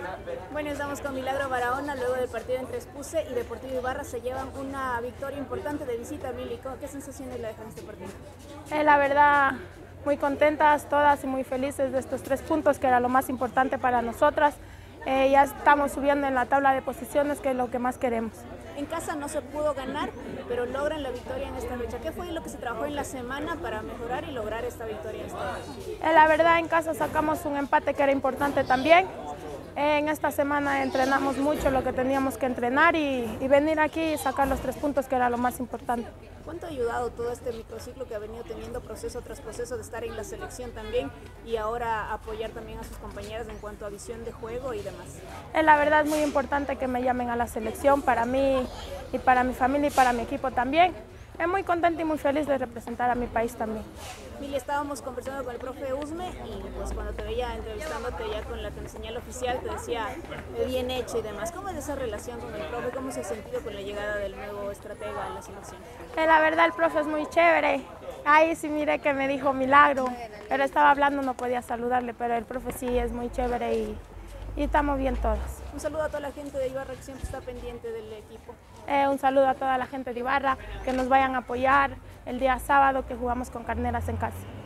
Bueno, estamos con Milagro Barahona, luego del partido entre Espuse y Deportivo Ibarra se llevan una victoria importante de visita. Mili, ¿qué sensaciones le dejan este partido? La verdad, muy contentas todas y muy felices de estos 3 puntos, que era lo más importante para nosotras. Ya estamos subiendo en la tabla de posiciones, que es lo que más queremos. En casa no se pudo ganar, pero logran la victoria en esta fecha. ¿Qué fue lo que se trabajó en la semana para mejorar y lograr esta victoria en esta fecha? La verdad, en casa sacamos un empate que era importante también. En esta semana entrenamos mucho lo que teníamos que entrenar y venir aquí y sacar los 3 puntos, que era lo más importante. ¿Cuánto ha ayudado todo este microciclo que ha venido teniendo proceso tras proceso de estar en la selección también y ahora apoyar también a sus compañeras en cuanto a visión de juego y demás? La verdad es muy importante que me llamen a la selección para mí y para mi familia y para mi equipo también. Muy contenta y muy feliz de representar a mi país también. Mili, estábamos conversando con el profe Usme y pues cuando te veía entrevistándote ya con la señal oficial te decía bien hecho y demás. ¿Cómo es esa relación con el profe? ¿Cómo se ha sentido con la llegada del nuevo estratega a la selección? La verdad el profe es muy chévere. Ahí sí miré que me dijo Milagro, pero estaba hablando, no podía saludarle, pero el profe sí es muy chévere y estamos bien todos. Un saludo a toda la gente de Ibarra que siempre está pendiente del equipo. Un saludo a toda la gente de Ibarra, que nos vayan a apoyar el día sábado que jugamos con Carneras en casa.